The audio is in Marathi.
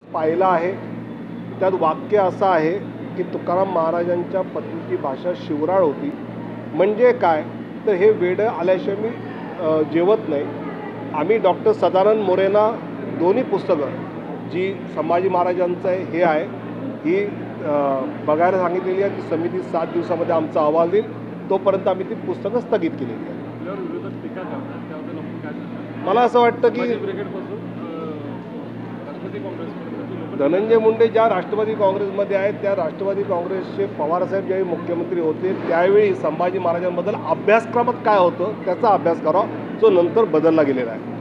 पाहिलं आहे. त्यात वाक्य असं आहे की तुकाराम महाराजांच्या पत्नीची भाषा शिवराळ होती. म्हणजे काय, तर हे वेडं आल्याशिवाय मी जेवत नाही. आम्ही डॉक्टर सदानंद मोरेंना दोन्ही पुस्तकं जी संभाजी महाराजांचं आहे हे आहे ही बघायला सांगितलेली आहे. ती समिती 7 दिवसामध्ये आमचा अहवाल देईल. तोपर्यंत आम्ही ती पुस्तकं स्थगित केलेली आहे. मला असं वाटतं की धनंजय मुंडे ज्या राष्ट्रवादी काँग्रेसमध्ये आहेत त्या राष्ट्रवादी काँग्रेसचे पवारसाहेब ज्यावेळी मुख्यमंत्री होते त्यावेळी संभाजी महाराजांबद्दल अभ्यासक्रमात काय होतं त्याचा अभ्यास करावा, जो नंतर बदलला गेलेला आहे.